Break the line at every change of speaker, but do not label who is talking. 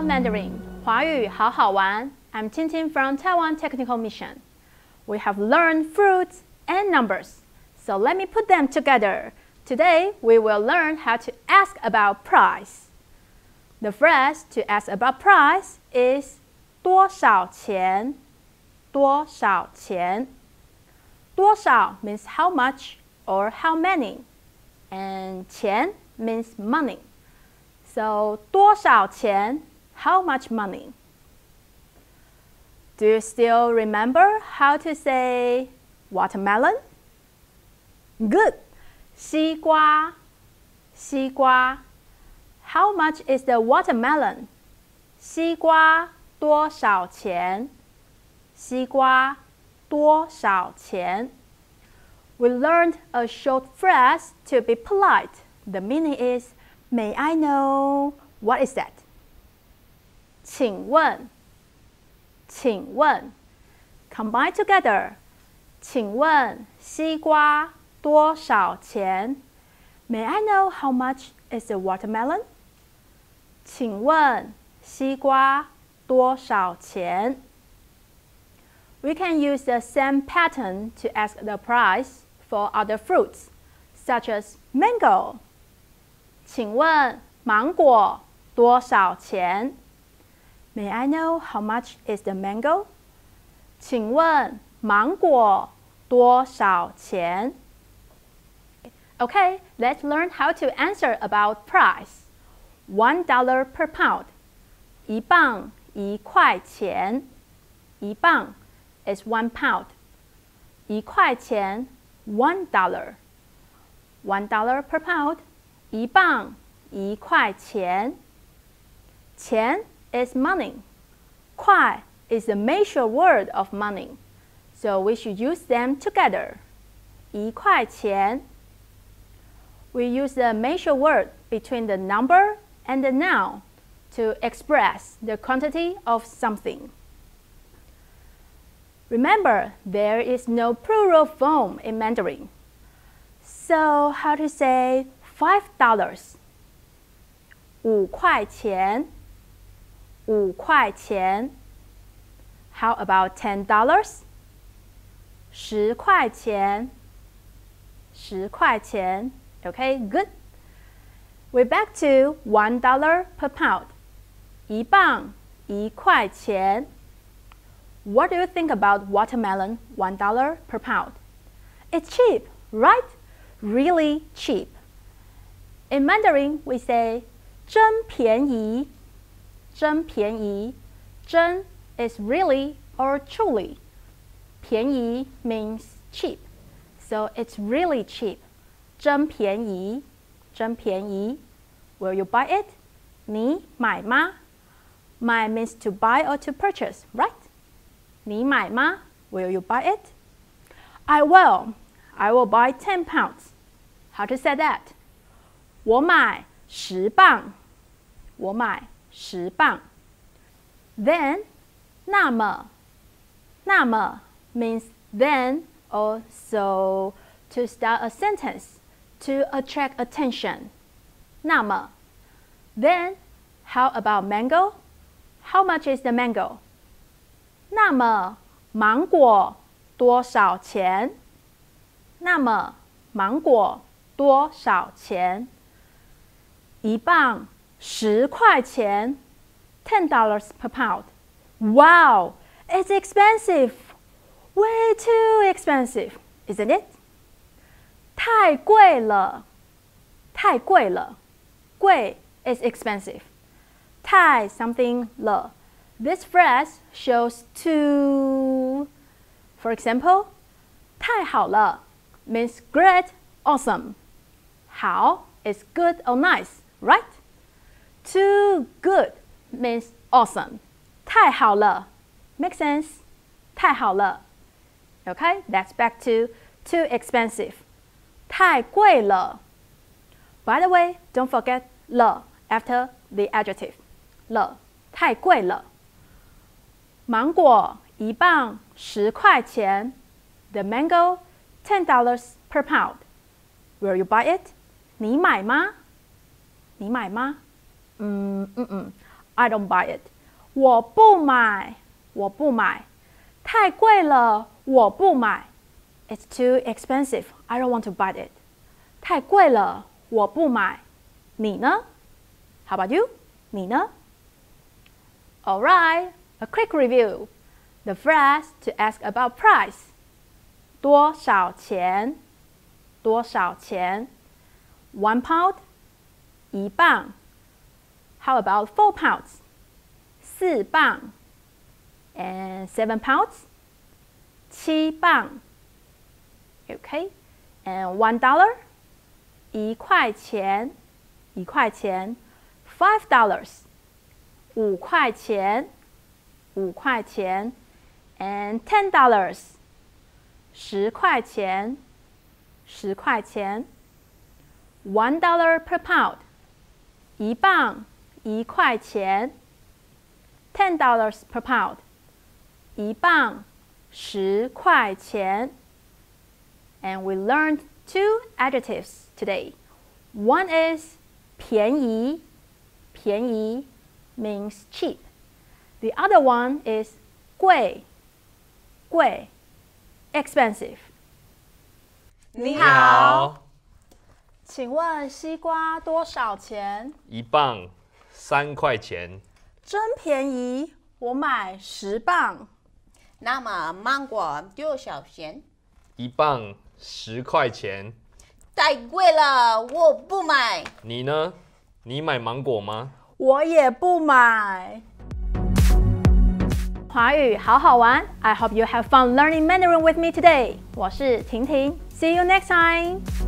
Mandarin, 华语好好玩. I'm Tintin from Taiwan Technical Mission. We have learned fruits and numbers, so let me put them together. Today, we will learn how to ask about price. The phrase to ask about price is 多少钱?多少钱?多少 means how much or how many, and 钱 means money. So 多少钱? How much money? Do you still remember how to say watermelon? Good. 西瓜, 西瓜. How much is the watermelon? 西瓜多少钱? 西瓜多少钱? We learned a short phrase to be polite. The meaning is, may I know? What is that? 请问, 请问. Combine together. 请问西瓜多少钱? May I know how much is the watermelon? 请问西瓜多少钱? We can use the same pattern to ask the price for other fruits, such as mango. 请问芒果多少钱? May I know how much is the mango? 请问芒果多少钱? Okay, let's learn how to answer about price. $1 per pound. 一磅一块钱. 一磅 is 1 pound. 一块钱 $1. $1 per pound. 一磅一块钱. 钱 is money. 块 is the measure word of money. So we should use them together. 一块钱. We use the measure word between the number and the noun to express the quantity of something. Remember, there is no plural form in Mandarin. So how to say $5? 五块钱. 五块钱. How about $10? 十块钱. 十块钱. Okay, good. We're back to $1 per pound. 一磅一块钱. What do you think about watermelon $1 per pound? It's cheap, right? Really cheap. In Mandarin, we say 真便宜. 真便宜. 真 is really or truly. 便宜 means cheap. So it's really cheap. 真便宜. 真便宜. Will you buy it? 你买吗? 买 means to buy or to purchase, right? 你买吗? Will you buy it? I will. I will buy 10 pounds. How to say that? 我买10磅. 我买10磅. Then, 那么. 那么 means then or so to start a sentence, to attract attention. 那么. Then, how about mango? How much is the mango? 那么芒果多少钱? 那么芒果多少钱? 一磅10块钱. $10 per pound. Wow, it's expensive. Way too expensive, isn't it? 太贵了. 太贵了. 贵 is expensive. 太 something 了. This phrase shows two. For example, 太好了 means great, awesome. 好 is good or nice, right? Too good means awesome. 太好了 makes sense. 太好了. Okay, that's back to too expensive. 太贵了. By the way, don't forget 了 after the adjective. 了, 太贵了. 芒果一磅10块钱. The mango $10 per pound. Will you buy it? 你买吗? 你买吗? I don't buy it. 我不买，我不买。太贵了，我不买。It's too expensive. I don't want to buy it. 太贵了，我不买。你呢？ How about you? 你呢？ Alright, a quick review. The phrase to ask about price. 多少钱？多少钱？ 1 pound, 1磅。How about 4 pounds? 4磅。And 7 pounds? 7磅。Okay. And $1? 1块钱。1块钱。$5. 5块钱。5块钱。And $10. 10块钱。10块钱。$1 per pound. 1磅1块钱。$10 per pound. 1磅10块钱。And we learned 2 adjectives today. One is 便宜，便宜 means cheap. The other one is 贵，贵 expensive.
你好，
请问西瓜多少钱
1磅3块钱。
真便宜，我买10磅。
那么芒果多少钱
？1磅10块钱。
太贵了，我不买。
你呢？你买芒果吗？
我也不买。
华语好好玩 I hope you have fun learning Mandarin with me today. 我是婷婷 See you next time.